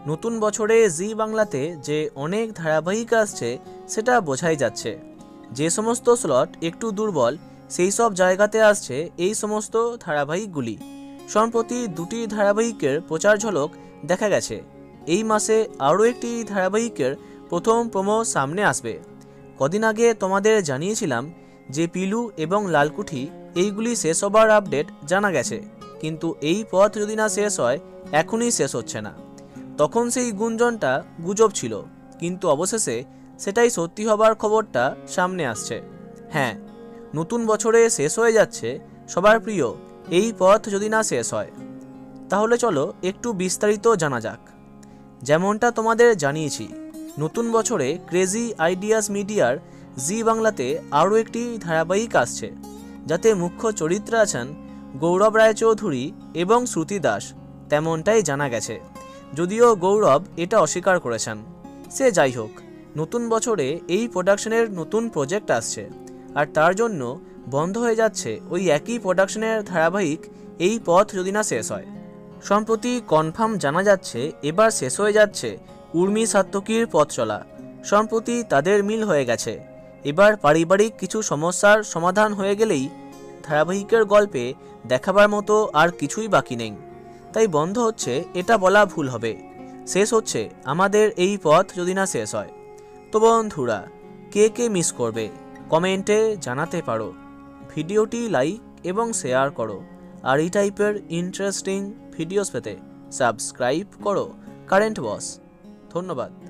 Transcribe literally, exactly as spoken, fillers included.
নতুন বছরে জি বাংলাতে যে অনেক ধারাবাহিক আসছে সেটা বোঝাই যাচ্ছে। যে সমস্ত স্লট একটু দুর্বল সেই সব জায়গাতে আসছে এই সমস্ত ধারাবাহিকগুলি। সম্প্রতি দুটি ধারাবাহিকের প্রচার ঝলক দেখা গেছে। এই মাসে আরও একটি ধারাবাহিকের প্রথম প্রোমো সামনে আসবে। কদিন আগে তোমাদের জানিয়েছিলাম যে পিলু এবং লালকুঠি এইগুলি শেষ হবার আপডেট জানা গেছে, কিন্তু এই পথ যদি না শেষ হয় এখনই শেষ হচ্ছে না। তখন সেই গুঞ্জনটা গুজব ছিল, কিন্তু অবশেষে সেটাই সত্যি হবার খবরটা সামনে আসছে। হ্যাঁ, নতুন বছরে শেষ হয়ে যাচ্ছে সবার প্রিয় এই পথ যদি না শেষ হয়। তাহলে চলো একটু বিস্তারিত জানা যাক। যেমনটা তোমাদের জানিয়েছি, নতুন বছরে ক্রেজি আইডিয়াস মিডিয়ার জি বাংলাতে আরও একটি ধারাবাহিক আসছে, যাতে মুখ্য চরিত্রে আছেন গৌরব রায়চৌধুরী এবং শ্রুতি দাস, তেমনটাই জানা গেছে। যদিও গৌরব এটা অস্বীকার করেছেন। সে যাই হোক, নতুন বছরে এই প্রোডাকশনের নতুন প্রজেক্ট আসছে, আর তার জন্য বন্ধ হয়ে যাচ্ছে ওই একই প্রোডাকশনের ধারাবাহিক এই পথ যদি না শেষ হয়। সম্প্রতি কনফার্ম জানা যাচ্ছে এবার শেষ হয়ে যাচ্ছে উর্মি সাত্তকীর পথ চলা। সম্প্রতি তাদের মিল হয়ে গেছে। এবার পারিবারিক কিছু সমস্যার সমাধান হয়ে গেলেই ধারাবাহিকের গল্পে দেখাবার মতো আর কিছুই বাকি নেই। তাই বন্ধ হচ্ছে এটা বলা ভুল হবে। শেষ হচ্ছে আমাদের এই পথ যদি না শেষ হয়। তো বন্ধুরা, কে কে মিস করবে কমেন্টে জানাতে পারো। ভিডিওটি লাইক এবং শেয়ার করো, আর এই টাইপের ইন্টারেস্টিং ভিডিওস পেতে সাবস্ক্রাইব করো কারেন্ট বস। ধন্যবাদ।